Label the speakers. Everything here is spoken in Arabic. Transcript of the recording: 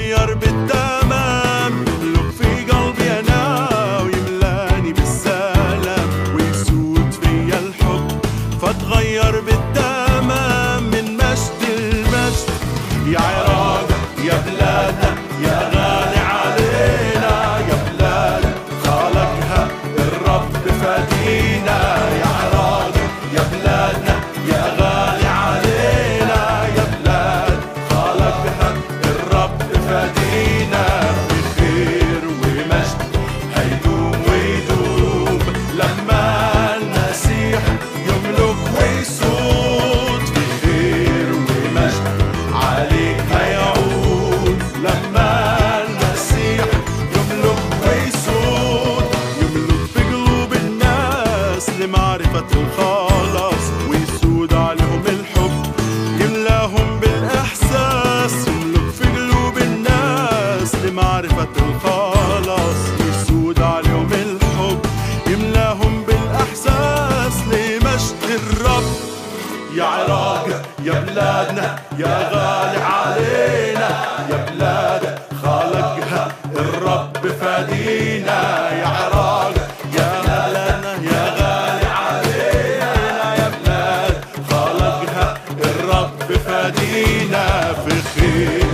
Speaker 1: فتغير بالتمام، يملك في قلبي أنا ويملاني بالسلام، ويسود فيا الحب فتغير بالتمام من مجد المجد. يا عراق يا بلادنا يا غالي علينا، يا بلاد خالقها الرب فدينا. يا عراق يا بلادنا يا غالي علينا، يا بلاد خالقها الرب فدينا. بخير ومجد هيدوم ويدوم لما المسيح يملك ويسود. بخير ومجد عليك هيعود لما المسيح يملك ويسود. يملك في قلوب الناس لمعرفة الخلاص، ويسود عليهم الحب يملاهم بالإحساس. يملك في قلوب الناس لمعرفة الخلاص، ويسود عليهم الحب يملاهم بالإحساس لمجد الرب. يا عراق يا بلادنا يا غالي علينا، يا بلاد خالقها الرب فدينا. يا عراق يا بلادنا يا غالي علينا، يا بلاد خالقها الرب فدينا. في خير